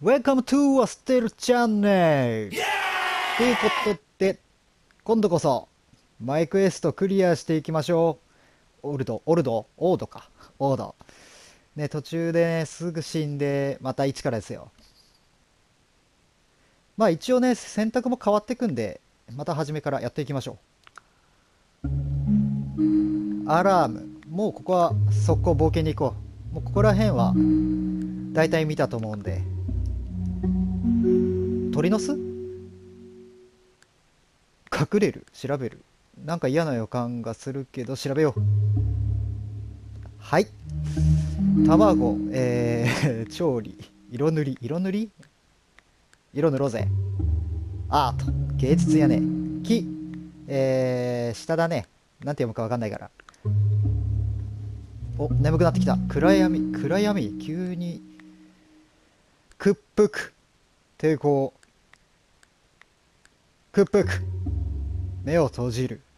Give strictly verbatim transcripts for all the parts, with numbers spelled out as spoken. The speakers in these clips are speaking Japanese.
Welcome to a Still Channel! ということで、今度こそ、マイクエストクリアしていきましょう。オルド、オルド、オードか。オード。ね、途中でね、すぐ死んで、また一からですよ。まあ一応ね、選択も変わっていくんで、また初めからやっていきましょう。アラーム。もうここは速攻冒険に行こう。もうここら辺は、だいたい見たと思うんで。鳥の巣隠れる調べるなんか嫌な予感がするけど調べよう。はい。卵、えー、調理、色塗り、色塗り色塗ろうぜ。アート、芸術やね。木、えー、下だね。なんて読むかわかんないから。お、眠くなってきた。暗闇、暗闇、急に。屈服、抵抗、屈服、目を閉じる。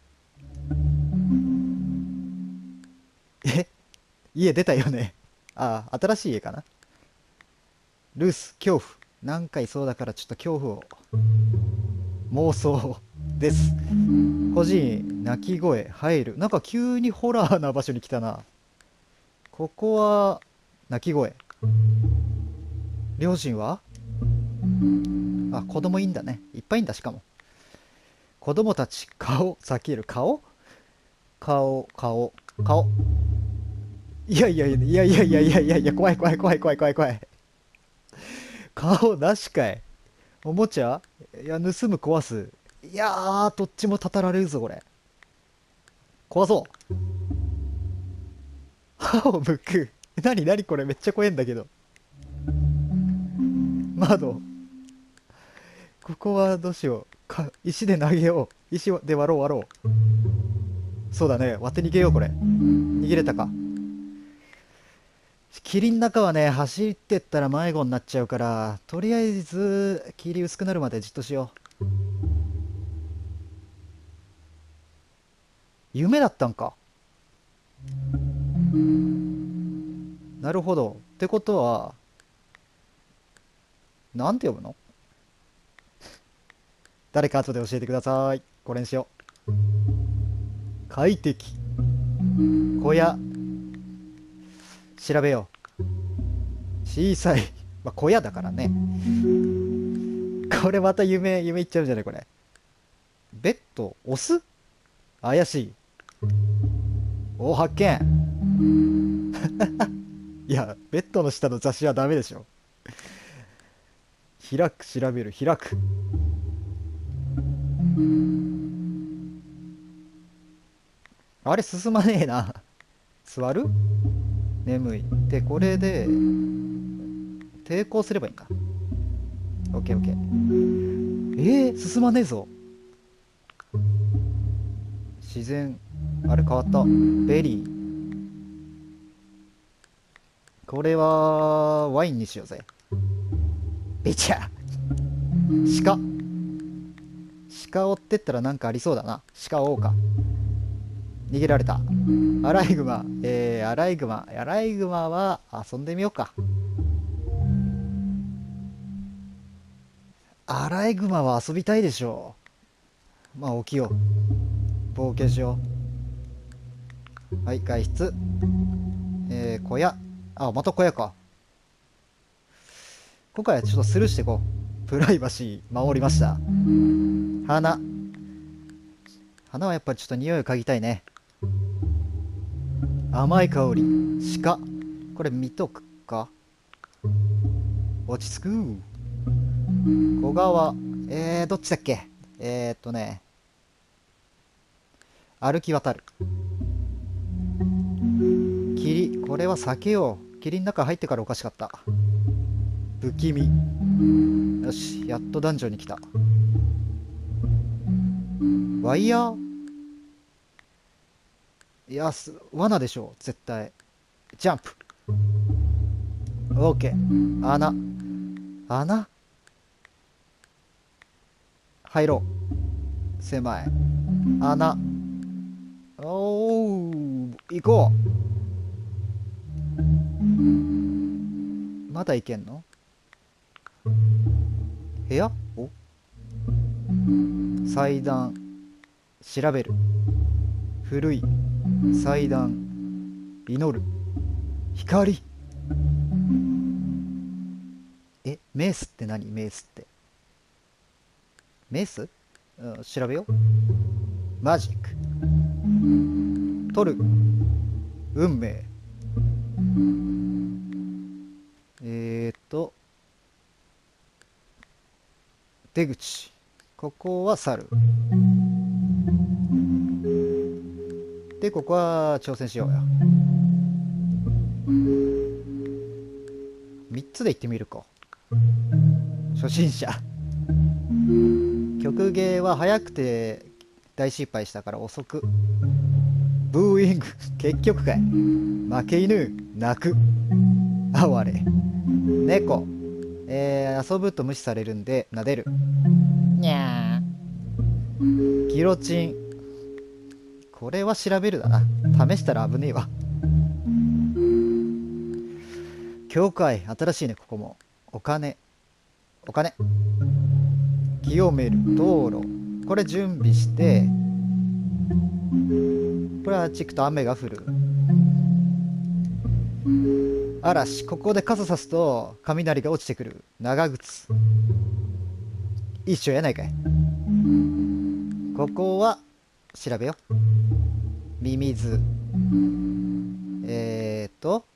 え家出たよね。ああ、新しい家かな。ルース、恐怖。何回そうだからちょっと恐怖を。妄想です。個人、鳴き声、入る。なんか急にホラーな場所に来たな。ここは、鳴き声。両親はあ、子供いいんだね。いっぱいいんだ、しかも。子供たち、顔、避ける。顔顔、顔、顔。いやいやいやいやいやいやいやいや、怖い怖い怖い怖い怖い怖い。顔なしかい。おもちゃいや、盗む壊す。いやー、どっちもたたられるぞ、これ。壊そう。歯を向く。なになにこれめっちゃ怖いんだけど。窓。ここはどうしよう。か、石で投げよう。石で割ろう割ろう。そうだね。割って逃げよう、これ。逃げれたか。霧の中はね、走ってったら迷子になっちゃうから、とりあえず、霧薄くなるまでじっとしよう。夢だったんか。なるほど。ってことは、なんて読むの？誰か後で教えてください。これにしよう。快適。小屋。調べよう。小さい。まあ、小屋だからね。これまた夢、夢いっちゃうんじゃないこれ。ベッド、オス怪しい。お、発見。いや、ベッドの下の雑誌はダメでしょ。開く、調べる、開く。あれ、進まねえな。座る眠い。で、これで、抵抗すればいいんか。オッケーオッケー。えー、進まねえぞ。自然。あれ変わった。ベリー。これは、ワインにしようぜ。べちゃ。鹿。鹿追ってったらなんかありそうだな。鹿追おうか。逃げられた。アライグマ。えー、アライグマ。アライグマは遊んでみようか。アライグマは遊びたいでしょう。まあ起きよう。冒険しよう。はい、外出。えー、小屋。あ、また小屋か。今回はちょっとスルーしていこう。プライバシー守りました。花。花はやっぱりちょっと匂いを嗅ぎたいね。甘い香り。鹿。これ見とくか。落ち着く。小川。えー、どっちだっけ。えーっとね、歩き渡る。霧。これは避けよう。霧の中入ってからおかしかった。不気味。よし、やっとダンジョンに来た。ワイヤー。いや、す罠でしょ、絶対。ジャンプ。オーケー。穴。穴入ろう。狭い。穴。おー、行こう。まだ行けんの？ 部屋？お、祭壇、調べる。古い。祭壇、祈る。光。え、メースって何？メースって。メース？うん、調べよう。マジック。取る。運命。えーっと、出口。ここは猿。で、ここは挑戦しようや。みっつで行ってみるか。初心者。曲芸は早くて大失敗したから遅く。ブーイング。結局かい。負け犬。泣く。哀れ。猫。えー、遊ぶと無視されるんで撫でる。にゃー。ギロチン。これは調べるだな。試したら危ねえわ。教会。新しいね、ここも。お金。お金。清める。道路。これ準備して、これはチクと雨が降る。嵐。ここで傘さすと雷が落ちてくる。長靴。一緒やないかい。ここは調べよ。ミミズ。えーと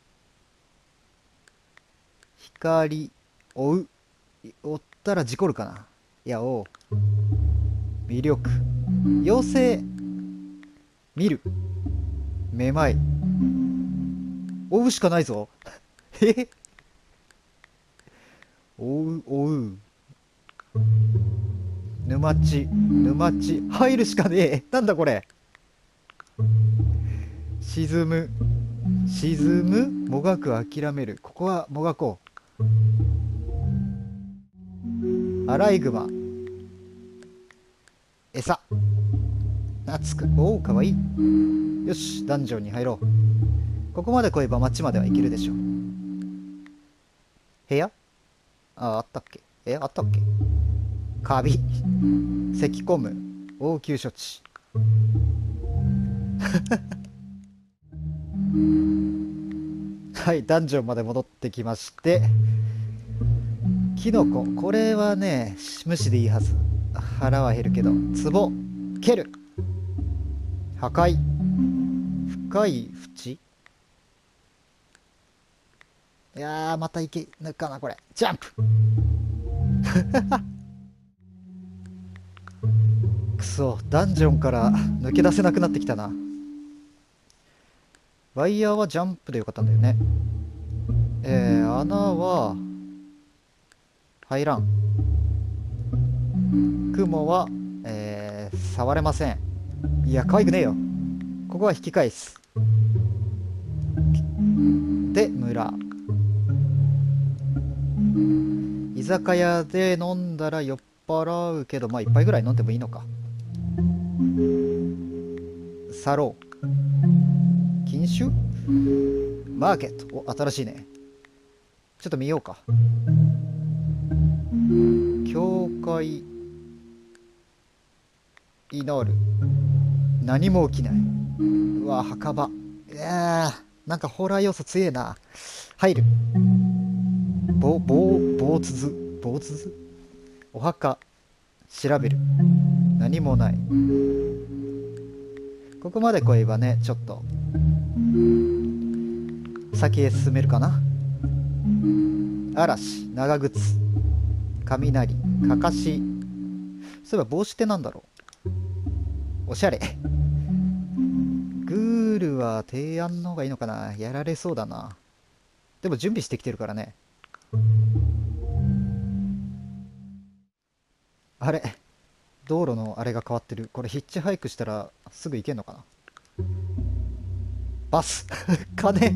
光。追う。追ったら事故るかな。いや、追う。魅力。妖精。見る。めまい。追うしかないぞ。え、追う、追う。沼地。沼地。入るしかねえ。なんだこれ。沈む。沈む。もがく。諦める。ここはもがこう。アライグマ。餌。懐く。おお、かわいい。よし、ダンジョンに入ろう。ここまで来れば町までは行けるでしょう。部屋？あ、あったっけ？え、あったっけ？カビ。咳込む。応急処置。はい、ダンジョンまで戻ってきまして、キノコ。これはね、無視でいいはず。腹は減るけど。壺。蹴る。破壊。深い淵。いやー、またいけぬかな、これ。ジャンプ。くそ、ダンジョンから抜け出せなくなってきたな。ワイヤーはジャンプでよかったんだよね。えー、穴は入らん。雲は、えー、触れません。いや、可愛くねえよ。ここは引き返す。で、村。居酒屋で飲んだら酔っ払うけど、まあ一杯ぐらい飲んでもいいのか。サロー。禁酒？マーケット。お、新しいね。ちょっと見ようか。教会。祈る。何も起きない。うわ、墓場。いやー、なんかホラー要素強えな。入る。棒、棒、棒鈴。棒鈴。お墓。調べる。何もない。ここまで来ればね、ちょっと先へ進めるかな。嵐。長靴。雷。かかし。そういえば帽子ってなんだろう。おしゃれ。グールは提案の方がいいのかな。やられそうだな。でも準備してきてるからね。あれ、道路のあれが変わってる。これヒッチハイクしたらすぐ行けんのかな。バス。金。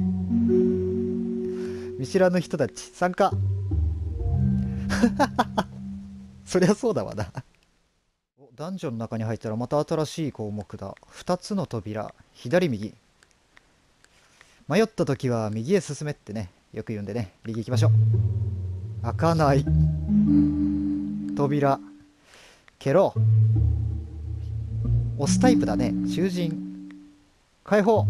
見知らぬ人たち参加。そりゃそうだわな。お、ダンジョンの中に入ったらまた新しい項目だ。ふたつの扉。左右。迷った時は右へ進めってね、よく言うんでね、右行きましょう。 開かない。扉。蹴ろう。押すタイプだね。囚人。解放。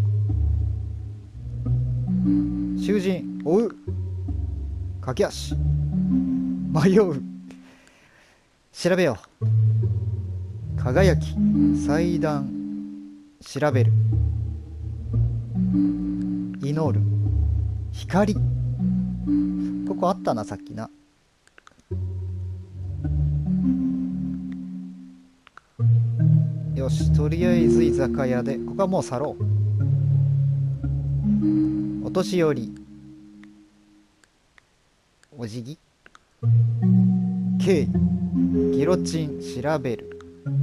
囚人。追う。駆け足。迷う。調べよう。輝き。祭壇。調べる。祈る。光。ここあったな、さっきな。よし、とりあえず居酒屋で、ここはもう去ろう。お年寄り。お辞儀。敬意。ギロチン。調べる。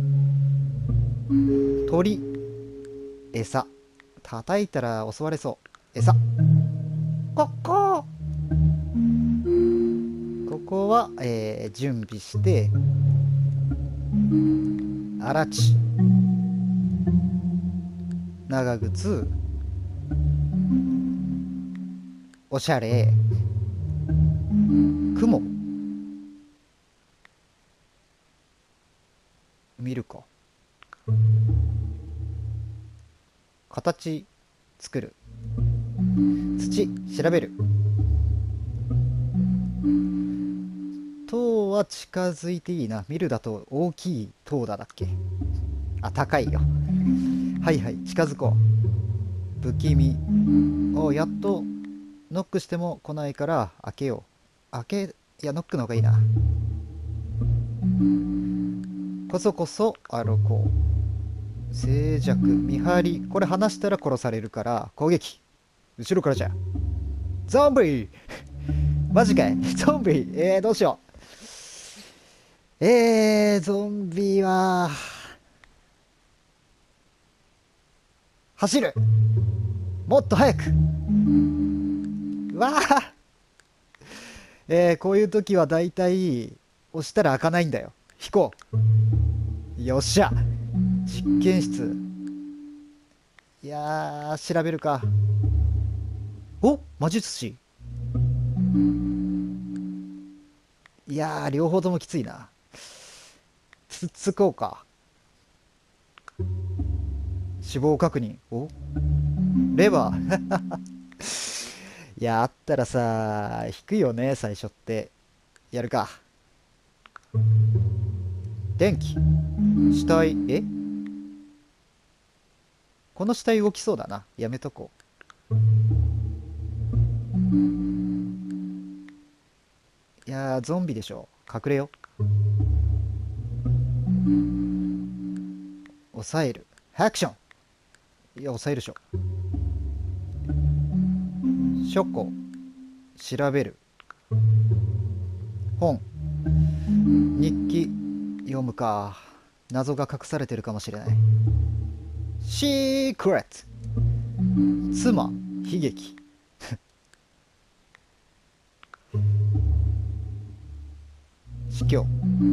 鳥。餌。叩いたら襲われそう。餌。ここ。ここは、えー準備して、あらち。長靴。おしゃれ。雲。見るか。形作る。土調べる。塔は近づいていいな。見るだと大きい塔だだっけ。あ、高いよ。はいはい、近づこう。不気味。お、やっとノックしても来ないから開けよう。開け、いや、ノックの方がいいな。こそこそ歩こう。静寂。見張り。これ離したら殺されるから攻撃。後ろからじゃ。ゾンビーマジかいゾンビー。えー、どうしよう。えー、ゾンビは走る。もっと早く。わあ、えー、こういう時はだいたい押したら開かないんだよ。引こう。よっしゃ。実験室。いやー、調べるか。お、魔術師。いやー、両方ともきついな。つっつこうか。死亡確認。お、レバー。いや、あったらさ、引くよね、最初って。やるか。電気。死体。え、この死体動きそうだな。やめとこう。いやー、ゾンビでしょ。隠れよ。抑える。ハクション。いや、抑えるでしょ。書庫。調べる。本。日記。読むか。謎が隠されてるかもしれない。シークレット。妻。悲劇。死去。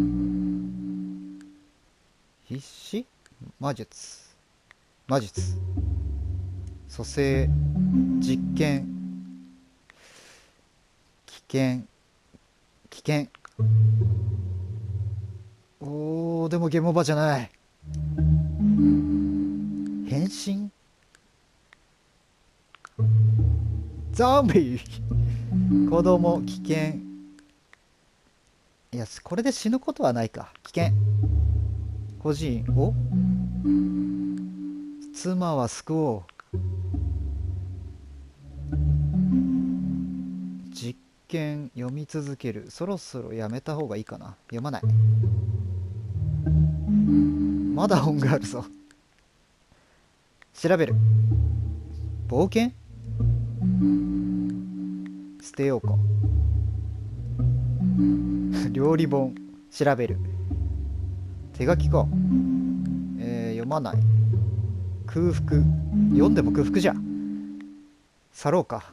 必死。魔術。魔術。蘇生。実験。危険。危険。おー、でもゲームオーバーじゃない。変身。ゾンビ。子供。危険。いや、これで死ぬことはないか。危険。個人。お、妻は救おう。実験。読み続ける。そろそろやめた方がいいかな。読まない。まだ本があるぞ。調べる。冒険。捨てようか。料理本。調べる。手書きか。えー、読まない。空腹。読んでも空腹じゃ。去ろうか。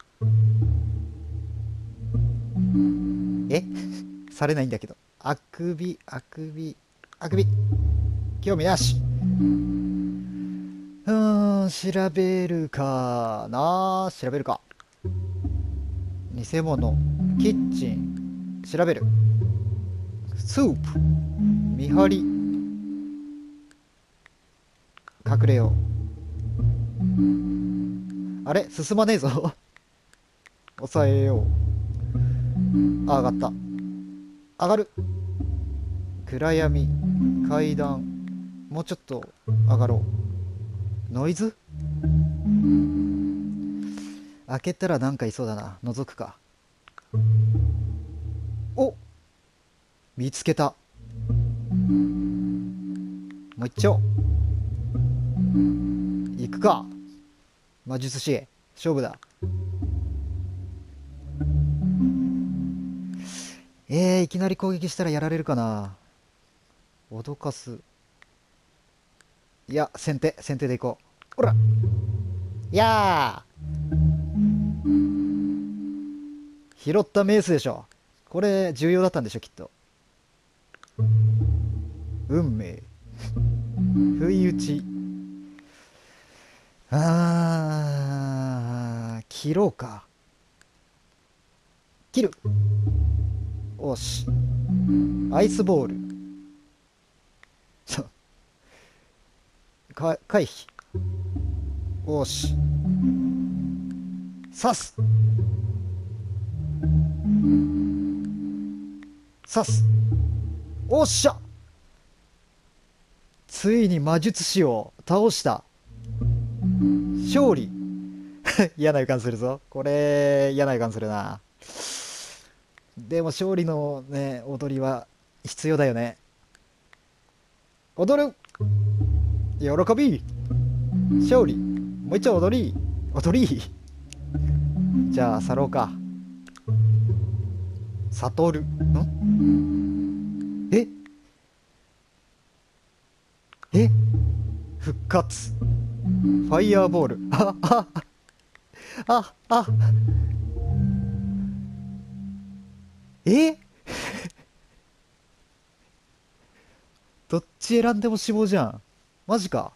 えされないんだけど。あくび、あくび、あくび。興味なし。うーん、調べるかな。調べるか。偽物。キッチン。 調べる。スープ。見張り。隠れよう。あれ進まねえぞ。抑えよう。あ、上がった。上がる。暗闇。階段。もうちょっと上がろう。ノイズ。開けたらなんかいそうだな。覗くか。お、見つけた。もう一丁。行くか。魔術師勝負だ。えー、いきなり攻撃したらやられるかな。脅かす。いや、先手先手でいこう。ほら。いやー、拾ったメースでしょ。これ重要だったんでしょきっと。運命。不意打ち。あー、切ろうか。切る。おし。アイスボール。そう。か回避。おし。刺す。刺す。おっしゃ。ついに魔術師を倒した。勝利。嫌な予感するぞ。これ、嫌な予感するな。でも勝利のね、踊りは必要だよね。踊る。喜び。勝利。もう一丁踊り。踊り。じゃあ、去ろうか。悟る。んええ復活。ファイヤーボール。あ、あ、あ、あ、えどっち選んでも死亡じゃん。マジか。